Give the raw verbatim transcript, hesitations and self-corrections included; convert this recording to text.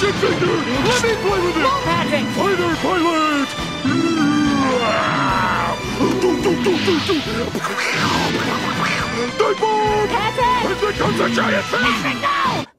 shit finger! Let me play with it! No, Patrick! Fighter pilot! Dive bomb! Patrick! And there comes a giant fish! Patrick, no!